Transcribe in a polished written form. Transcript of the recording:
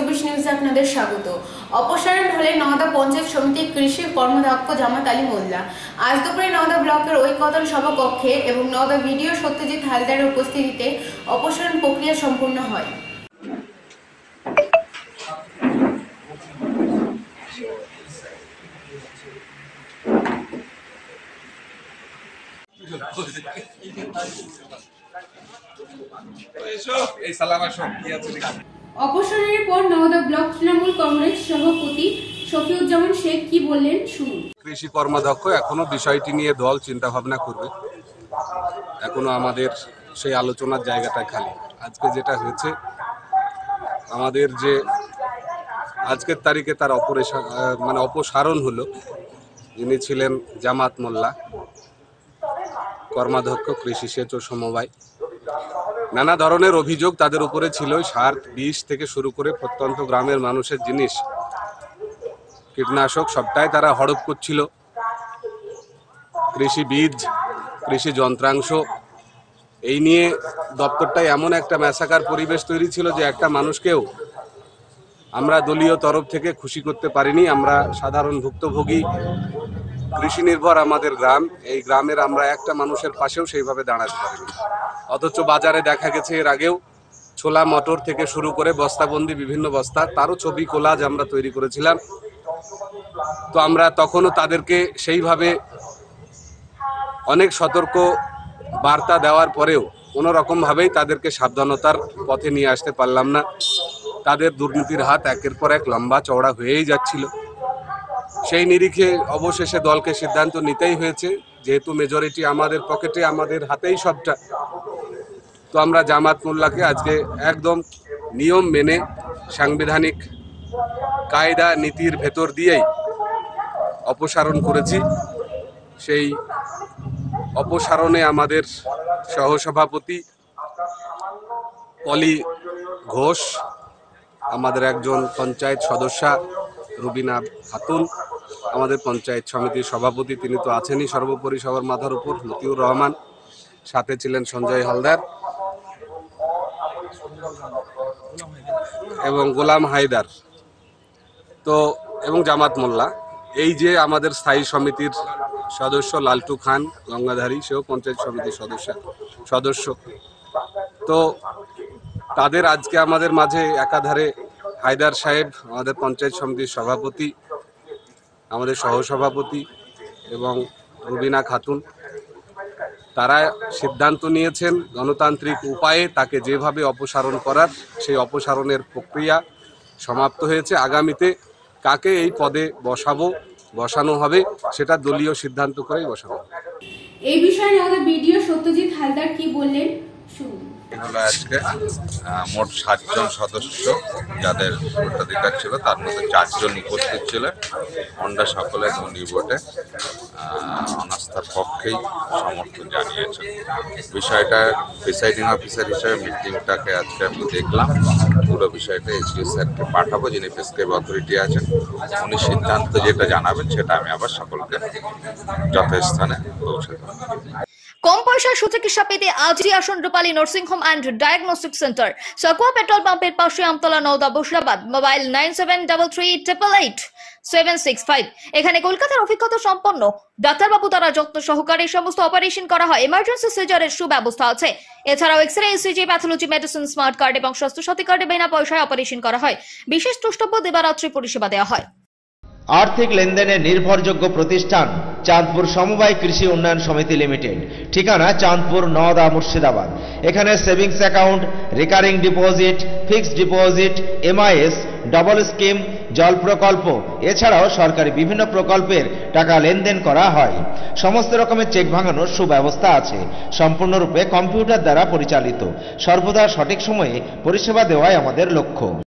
24 নিউজে আপনাদের স্বাগত। অপসারণ হলে নওদা পঞ্চায়েত সমিতির কৃষি কর্মদক্ষ জামাত আলী মোল্লা। আজ দুপুরে নওদা ব্লকের ঐকতান সভা কক্ষে এবং নওদা ভিডিও সত্যজিৎ হালদারের উপস্থিতিতে অপসারণ প্রক্রিয়া সম্পূর্ণ হয়। অপসারণের পর নওদা ব্লক তৃণমূল কংগ্রেস সভাপতি শফিউজ্জামান শেখ কি বললেন শুনুন। কৃষি কর্মাধ্যক্ষ এখনো বিষয়টি নিয়ে দল চিন্তা ভাবনা করবে, এখনো আমাদের সেই আলোচনার জায়গাটা খালি। আজকে যেটা হয়েছে, আমাদের যে আজকের তারিখে তার অপসারণ হলো, যিনি ছিলেন জামাত মোল্লা, কর্মাধ্যক্ষ কৃষি সেচ ও সমবায়। নানা ধরনের অভিযোগ তাদের উপরে ছিল, সার বীজ থেকে শুরু করে প্রত্যন্ত গ্রামের মানুষের জিনিস, কীটনাশক সবটাই তারা হড়প করছিল। কৃষি বীজ, কৃষি যন্ত্রাংশ, এই নিয়ে দপ্তরটাই এমন একটা ম্যাসাকার পরিবেশ তৈরি ছিল যে একটা মানুষকেও আমরা দলীয় তরফ থেকে খুশি করতে পারিনি। আমরা সাধারণ ভুক্তভোগী, কৃষি নির্ভর আমাদের গ্রাম, এই গ্রামের আমরা একটা মানুষের পাশেও সেইভাবে দাঁড়াতে পারিনি। অথচ বাজারে দেখা গেছে এর আগেও ছোলা মটর থেকে শুরু করে বস্তাবন্দি বিভিন্ন বস্তা, তারও ছবি কোলাজ আমরা তৈরি করেছিলাম। তো আমরা তখনও তাদেরকে সেইভাবে অনেক সতর্ক বার্তা দেওয়ার পরেও কোনো রকমভাবেই তাদেরকে সাবধানতার পথে নিয়ে আসতে পারলাম না। তাদের দুর্নীতির হাত একের পর এক লম্বা চওড়া হয়েই যাচ্ছিল। সেই নিরিখে অবশেষে দলকে সিদ্ধান্ত নিতেই হয়েছে, যেহেতু মেজরিটি আমাদের পকেটে, আমাদের হাতেই সবটা। তো আমরা জামাত মোল্লাকে আজকে একদম নিয়ম মেনে সাংবিধানিক কায়দা নীতির ভেতর দিয়েই অপসারণ করেছি। সেই অপসারণে আমাদের সহসভাপতি পলি ঘোষ, আমাদের একজন পঞ্চায়েত সদস্যা রুবিনা খাতুন, আমাদের পঞ্চায়েত সমিতির সভাপতি, তিনি তো আছেনই সর্বোপরি সবার মাথার উপর, মতিউর রহমান, সাথে ছিলেন সঞ্জয় হালদার এবং গোলাম হায়দার, তো এবং জামাত মোল্লা। এই যে আমাদের স্থায়ী সমিতির সদস্য লালটু খান গঙ্গাধারী, সেও পঞ্চায়েত সমিতির সদস্য। তো তাদের আজকে আমাদের মাঝে একাধারে হায়দার সাহেব, আমাদের পঞ্চায়েত সমিতির সভাপতি, আমাদের সহসভাপতি, এবং রুবিনা খাতুন, তারা সিদ্ধান্ত নিয়েছেন গণতান্ত্রিক উপায়ে তাকে যেভাবে অপসারণ করার, সেই অপসারণের প্রক্রিয়া সমাপ্ত হয়েছে। আগামীতে কাকে এই পদে বসানো হবে সেটা দলীয় সিদ্ধান্ত করেই বসানো হবে। এই বিষয়ে আমাদের ভিডিও সত্যজিৎ হালদার কি বললেন শুনুন। আজকে মোট 7 জন সদস্য যাদের ভোটাধিকার ছিল, তার মধ্যে 4 জন উপস্থিত ছিলেন। আমরা সকলে ধনী ভোটে অনাস্থার পক্ষেই সমর্থন জানিয়েছেন। বিষয়টা প্রিসাইডিং অফিসার হিসেবে মিটিংটাকে আজকে আমি দেখলাম। পুরো বিষয়টা এসডিও স্যারকে পাঠাবো, যিনি প্রেসক্রাইব অথরিটি আছেন। উনি সিদ্ধান্ত যেটা জানাবেন সেটা আমি আবার সকলকে যথাস্থানে পৌঁছে দেব। কম পয়সায় সুচিকিৎসা পেতে আজই আসুন Rupali nursing home and diagnostic centre, Sakua petrol পাম্পের পাশে, আমতলা, নওদা, বসিরাবাদ। মোবাইল 9733888765। এখানে কলকাতার অভিজ্ঞতা সম্পন্ন ডাক্তারবাবু দ্বারা যত্ন সহকারে সমস্ত অপারেশন করা হয়। এমার্জেন্সি সিজারের সুব্যবস্থা আছে। এছাড়াও x-ray, ECG, pathology, medicine, smart card এবং স্বাস্থ্য সাথী কার্ডে বিনা পয়সায় অপারেশন করা হয়। বিশেষ দ্রষ্টব্য, দিবারাত্রি পরিষেবা দেওয়া হয়। আর্থিক লেনদেনের নির্ভরযোগ্য প্রতিষ্ঠান চাঁদপুর সমবায় কৃষি উন্নয়ন সমিতি লিমিটেড। ঠিকানা চাঁদপুর, নওদা, মুর্শিদাবাদ। এখানে savings account, recurring deposit, fixed deposit, MIS, double scheme, জল প্রকল্প, এছাড়াও সরকারি বিভিন্ন প্রকল্পের টাকা লেনদেন করা হয়। সমস্ত রকমের চেক ভাঙানোর সুব্যবস্থা আছে। সম্পূর্ণরূপে কম্পিউটার দ্বারা পরিচালিত। সর্বদা সঠিক সময়ে পরিষেবা দেওয়াই আমাদের লক্ষ্য।